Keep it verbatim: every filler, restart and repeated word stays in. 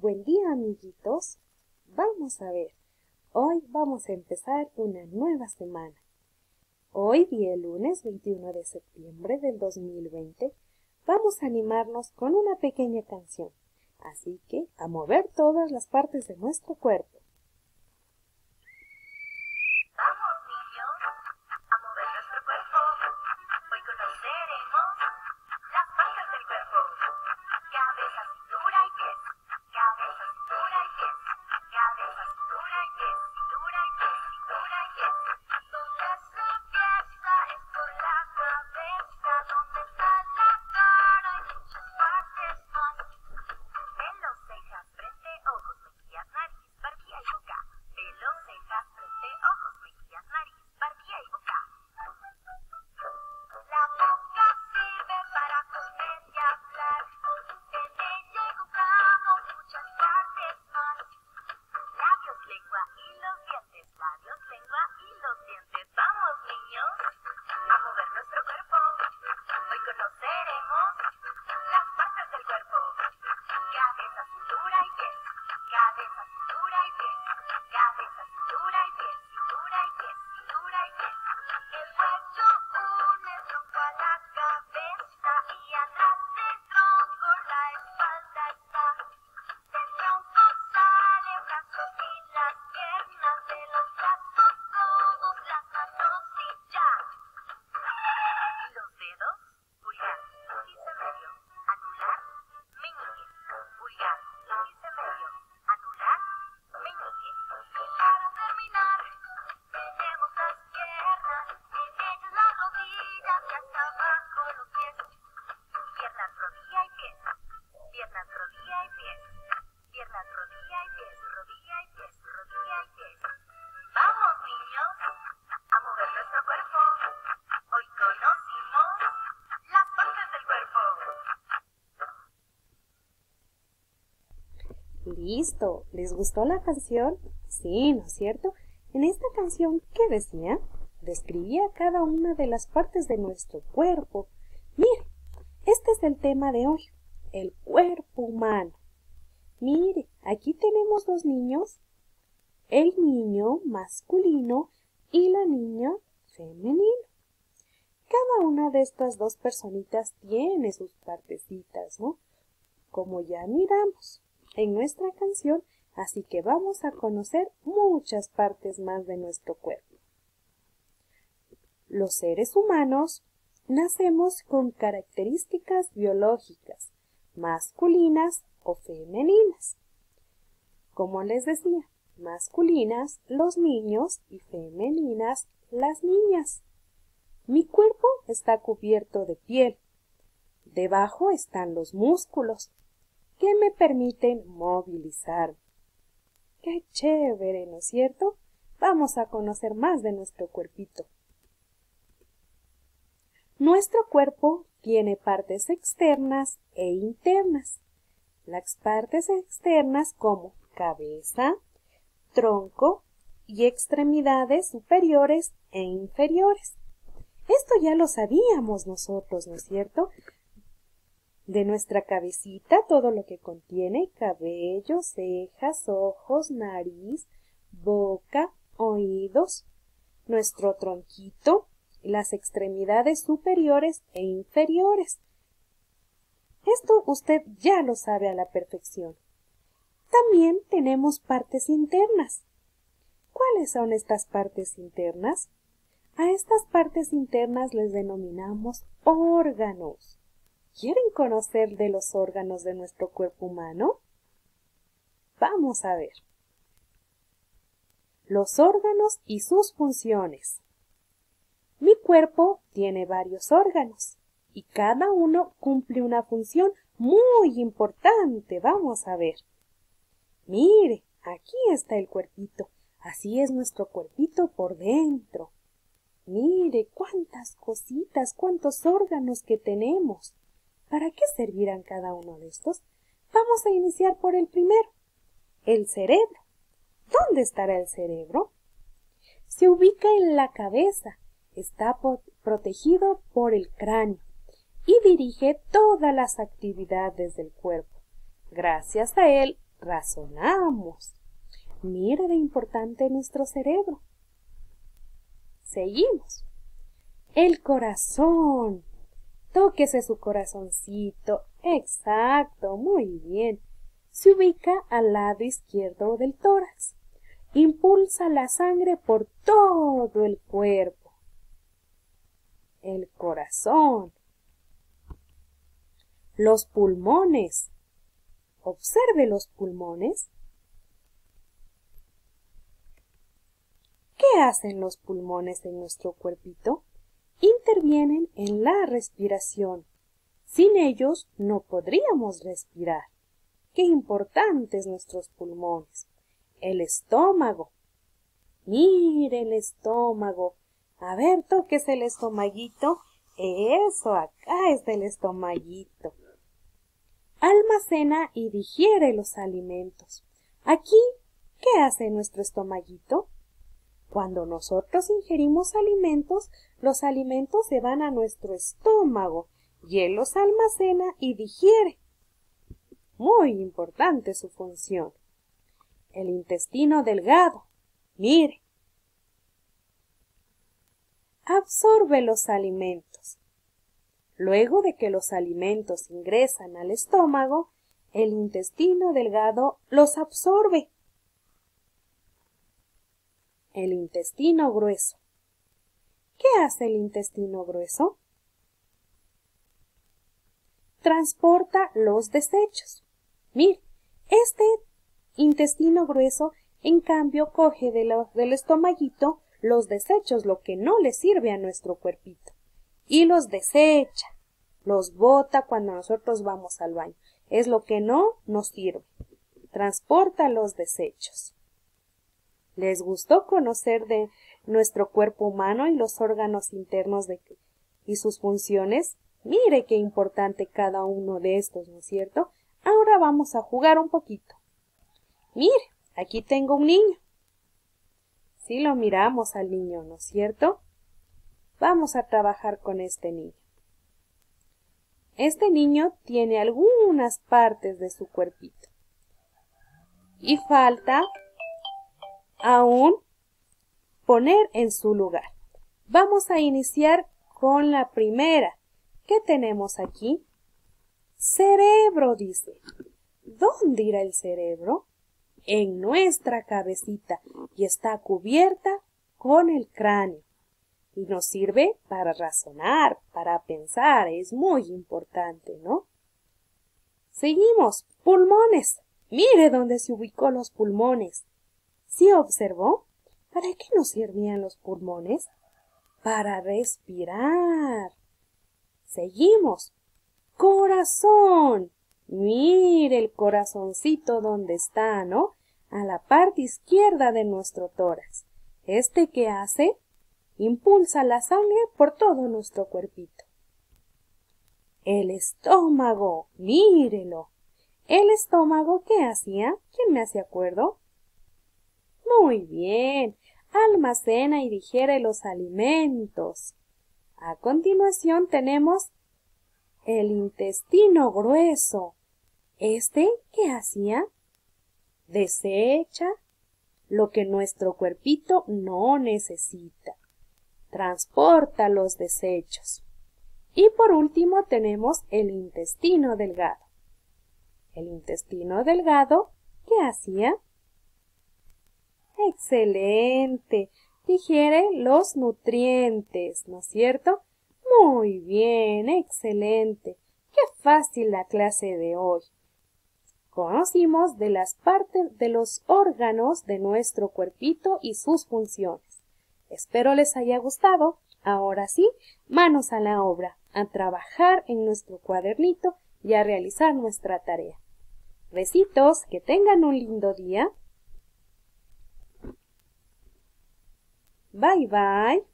Buen día, amiguitos. Vamos a ver, hoy vamos a empezar una nueva semana. Hoy, día lunes veintiuno de septiembre del dos mil veinte, vamos a animarnos con una pequeña canción. Así que, a mover todas las partes de nuestro cuerpo. ¡Listo! ¿Les gustó la canción? Sí, ¿no es cierto? En esta canción, ¿qué decía? Describía cada una de las partes de nuestro cuerpo. Mire, este es el tema de hoy, el cuerpo humano. Mire, aquí tenemos dos niños, el niño masculino y la niña femenina. Cada una de estas dos personitas tiene sus partecitas, ¿no? Como ya miramos en nuestra canción, así que vamos a conocer muchas partes más de nuestro cuerpo. Los seres humanos nacemos con características biológicas, masculinas o femeninas. Como les decía, masculinas los niños y femeninas las niñas. Mi cuerpo está cubierto de piel. Debajo están los músculos, que me permiten movilizar. ¡Qué chévere!, ¿no es cierto? Vamos a conocer más de nuestro cuerpito. Nuestro cuerpo tiene partes externas e internas. Las partes externas como cabeza, tronco y extremidades superiores e inferiores. Esto ya lo sabíamos nosotros, ¿no es cierto? De nuestra cabecita, todo lo que contiene cabello, cejas, ojos, nariz, boca, oídos, nuestro tronquito, las extremidades superiores e inferiores. Esto usted ya lo sabe a la perfección. También tenemos partes internas. ¿Cuáles son estas partes internas? A estas partes internas les denominamos órganos. ¿Quieren conocer de los órganos de nuestro cuerpo humano? Vamos a ver. Los órganos y sus funciones. Mi cuerpo tiene varios órganos y cada uno cumple una función muy importante. Vamos a ver. Mire, aquí está el cuerpito. Así es nuestro cuerpito por dentro. Mire cuántas cositas, cuántos órganos que tenemos. ¿Para qué servirán cada uno de estos? Vamos a iniciar por el primero, el cerebro. ¿Dónde estará el cerebro? Se ubica en la cabeza, está protegido por el cráneo y dirige todas las actividades del cuerpo. Gracias a él razonamos. Mire de importante nuestro cerebro. Seguimos. El corazón. Tóquese su corazoncito. Exacto, muy bien. Se ubica al lado izquierdo del tórax. Impulsa la sangre por todo el cuerpo. El corazón. Los pulmones. Observe los pulmones. ¿Qué hacen los pulmones en nuestro cuerpito? Intervienen en la respiración. Sin ellos no podríamos respirar. ¡Qué importantes nuestros pulmones! El estómago. Mire el estómago. A ver, tóquese el estomaguito. Eso, acá está el estomaguito. Almacena y digiere los alimentos. Aquí, ¿qué hace nuestro estomaguito? Cuando nosotros ingerimos alimentos, los alimentos se van a nuestro estómago y él los almacena y digiere. Muy importante su función. El intestino delgado. Mire. Absorbe los alimentos. Luego de que los alimentos ingresan al estómago, el intestino delgado los absorbe. El intestino grueso. ¿Qué hace el intestino grueso? Transporta los desechos. Mire, este intestino grueso, en cambio, coge de lo, del estomaguito los desechos, lo que no le sirve a nuestro cuerpito, y los desecha, los bota cuando nosotros vamos al baño. Es lo que no nos sirve. Transporta los desechos. ¿Les gustó conocer de nuestro cuerpo humano y los órganos internos de, y sus funciones? Mire qué importante cada uno de estos, ¿no es cierto? Ahora vamos a jugar un poquito. Mire, aquí tengo un niño. Si lo miramos al niño, ¿no es cierto? Vamos a trabajar con este niño. Este niño tiene algunas partes de su cuerpito. Y falta aún poner en su lugar. Vamos a iniciar con la primera. ¿Qué tenemos aquí? Cerebro, dice. ¿Dónde irá el cerebro? En nuestra cabecita y está cubierta con el cráneo. Y nos sirve para razonar, para pensar. Es muy importante, ¿no? Seguimos. Pulmones. Mire dónde se ubicó los pulmones. ¿Sí observó? ¿Para qué nos servían los pulmones? Para respirar. Seguimos. Corazón. Mire el corazoncito donde está, ¿no? A la parte izquierda de nuestro tórax. ¿Este qué hace? Impulsa la sangre por todo nuestro cuerpito. El estómago. Mírelo. ¿El estómago qué hacía? ¿Quién me hace acuerdo? Muy bien. Almacena y digiere los alimentos. A continuación tenemos el intestino grueso. ¿Este qué hacía? Desecha lo que nuestro cuerpito no necesita. Transporta los desechos. Y por último tenemos el intestino delgado. El intestino delgado, ¿qué hacía? Excelente. Digiere los nutrientes, ¿no es cierto? Muy bien, excelente. Qué fácil la clase de hoy. Conocimos de las partes de los órganos de nuestro cuerpito y sus funciones. Espero les haya gustado. Ahora sí, manos a la obra, a trabajar en nuestro cuadernito y a realizar nuestra tarea. Besitos, que tengan un lindo día. Bye bye.